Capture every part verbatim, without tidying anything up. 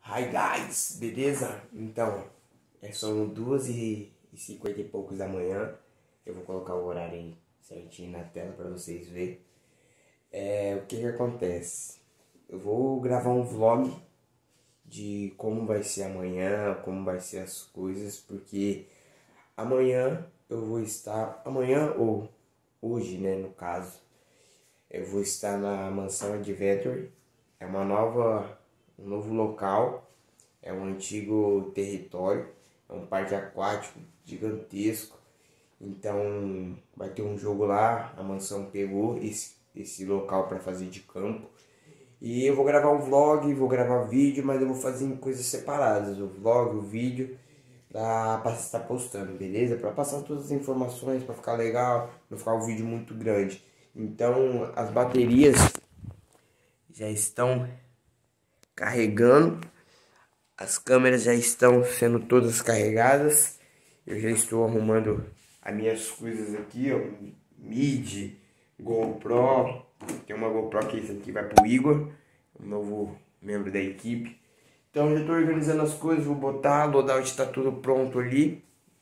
Hi guys, beleza? Então, é são duas e cinquenta e poucos da manhã. Eu vou colocar o horário aí certinho na tela pra vocês verem. É, o que que acontece? Eu vou gravar um vlog de como vai ser amanhã, como vai ser as coisas, porque amanhã eu vou estar, amanhã ou hoje, né, no caso, eu vou estar na mansão Adventure. É uma nova, um novo local, é um antigo território, é um parque aquático gigantesco. Então vai ter um jogo lá, a mansão pegou esse, esse local para fazer de campo. E eu vou gravar um vlog, vou gravar vídeo, mas eu vou fazer em coisas separadas, o vlog, o vídeo, pra, pra estar postando, beleza? Para passar todas as informações, para ficar legal, não ficar um vídeo muito grande. Então as baterias já estão carregando, as câmeras já estão sendo todas carregadas. Eu já estou arrumando as minhas coisas aqui, ó, mid, GoPro. Tem uma GoPro que esse aqui vai pro Igor, um novo membro da equipe. Então já estou organizando as coisas, vou botar, o loadout está tudo pronto ali.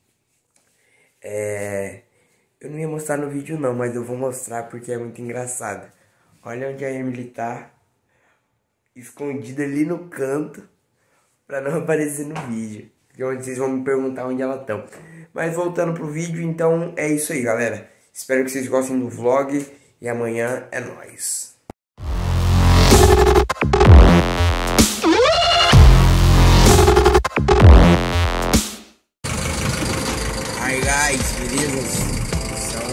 É... Eu não ia mostrar no vídeo não, mas eu vou mostrar porque é muito engraçado. Olha onde a Emily tá, escondida ali no canto, pra não aparecer no vídeo, porque onde vocês vão me perguntar onde ela estão. Mas voltando pro vídeo, então é isso aí, galera. Espero que vocês gostem do vlog e amanhã é nóis. Hi guys, beleza? São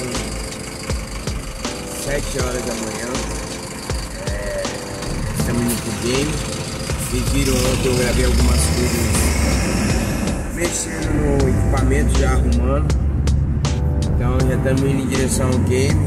sete horas da manhã. É, estamos indo pro game. Vocês viram ontem eu gravei algumas coisas mexendo no equipamento, já arrumando. Então já estamos indo em direção ao game.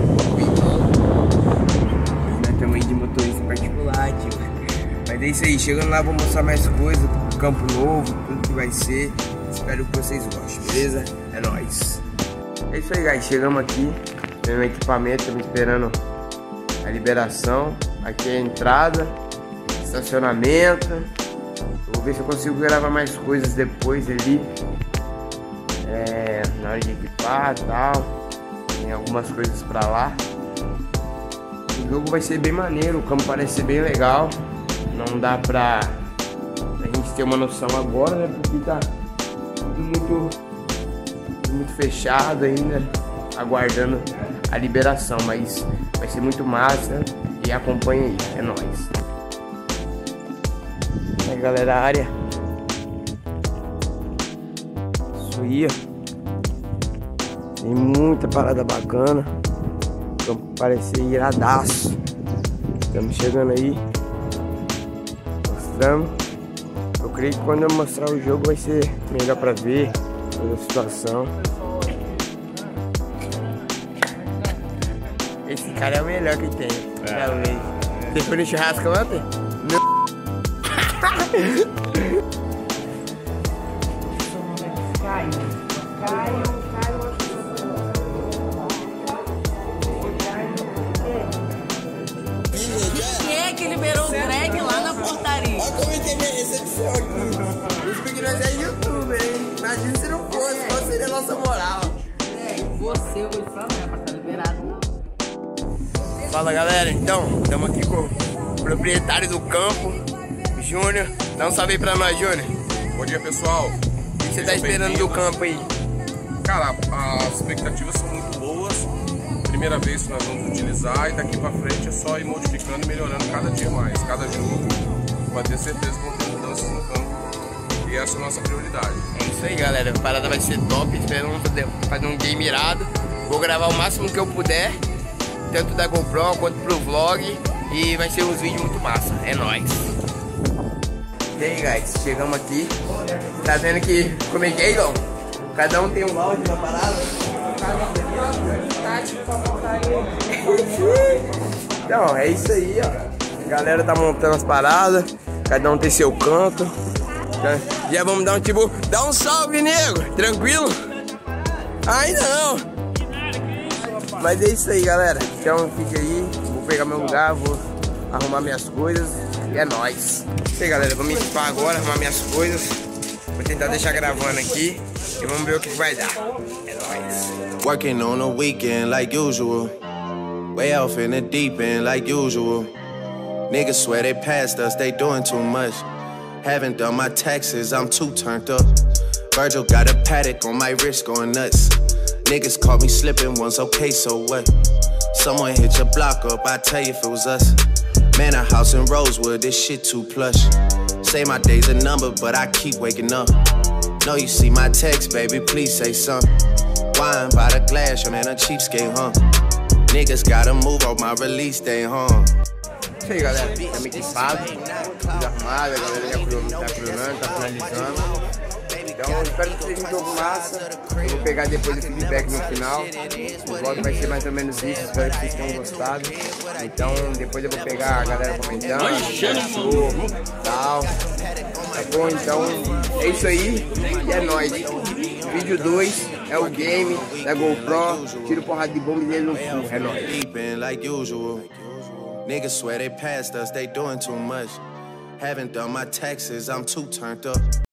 Nós estamos indo de motorista particular, tipo. Mas é isso aí, chegando lá vou mostrar mais coisas, campo novo, tudo que vai ser. Espero que vocês gostem, beleza? É nóis. É isso aí, guys, chegamos aqui, tem um equipamento, estamos esperando a liberação. Aqui é a entrada, estacionamento. Vou ver se eu consigo gravar mais coisas depois ali, é, na hora de equipar e tal. Tem algumas coisas pra lá. O jogo vai ser bem maneiro, o campo parece ser bem legal. Não dá pra a gente ter uma noção agora, né, porque tá tudo muito, tudo muito fechado ainda, aguardando a liberação. Mas vai ser muito massa e acompanha aí, é nóis. Aí galera, a área, isso aí, ó. Tem muita parada bacana, o campo parece ser iradaço. Estamos chegando aí, mostrando. Eu creio que quando eu mostrar o jogo vai ser melhor pra ver toda a situação. Esse cara é o melhor que tem, realmente. Você foi no churrasco ontem? Não. Caio, Caio, Caio. Quem é que liberou o Greg lá na portaria? Olha como tem minha recepção aqui. Isso porque nós é youtuber, hein? Imagina se não fosse, qual seria a nossa moral? É, você, eu vou falar, não é pra estar liberado, não. Fala galera, então, estamos aqui com o proprietário do campo, Júnior. Dá um salve aí pra nós, Júnior. Bom dia, pessoal. O que você tá esperando do campo aí? Cara, as expectativas são muito boas. Primeira vez que nós vamos utilizar e daqui pra frente é só ir modificando e melhorando cada dia mais. Cada jogo vai ter certeza que vão ter mudanças no campo. E essa é a nossa prioridade. É isso aí, galera. A parada vai ser top. Esperando fazer um game irado. Vou gravar o máximo que eu puder, tanto da GoPro quanto pro vlog. E vai ser uns vídeos muito massa. É nóis. E aí, guys, chegamos aqui. Tá vendo que como é que é, Igor? Cada um tem um áudio na parada. Então, é isso aí, ó. A galera tá montando as paradas. Cada um tem seu canto. Já vamos dar um tipo. Dá um salve, nego! Tranquilo? Ainda não! Mas é isso aí, galera. Então fique aí. Vou pegar meu lugar, vou arrumar minhas coisas. E é nóis. Isso aí, galera, vou me equipar agora, arrumar minhas coisas. Vou tentar deixar gravando aqui e vamos ver o que vai dar. É nóis. Working on a weekend like usual. Way off in the deep end like usual. Niggas swear they passed us, they doing too much. Haven't done my taxes, I'm too turned up. Virgil got a paddock on my wrist going nuts. Niggas caught me slipping once, okay, so what? Someone hit your block up, I tell you if it was us. Man, a house in Rosewood, this shit too plush. Say my day's a number, but I keep waking up. Know you see my text, baby, please say something. Wine by the glass, your man a cheapskate, huh? Niggas gotta move on my release day, huh? Isso aí, galera, tá me equipado, tudo arrumado, a galera já tá cruzando, tá finalizando. Então, espero que seja um jogo massa. Eu vou pegar depois o feedback no final. O vlog vai ser mais ou menos isso, espero que vocês tenham gostado. Então, depois eu vou pegar a galera comentando, show, tal. Tá bom? Então, é isso aí e é nóis. Vídeo dois é o game da GoPro, tiro porrada de bomba dele no cu, é nóis. Niggas swear they passed us, they doing too much. Haven't done my taxes, I'm too turned up.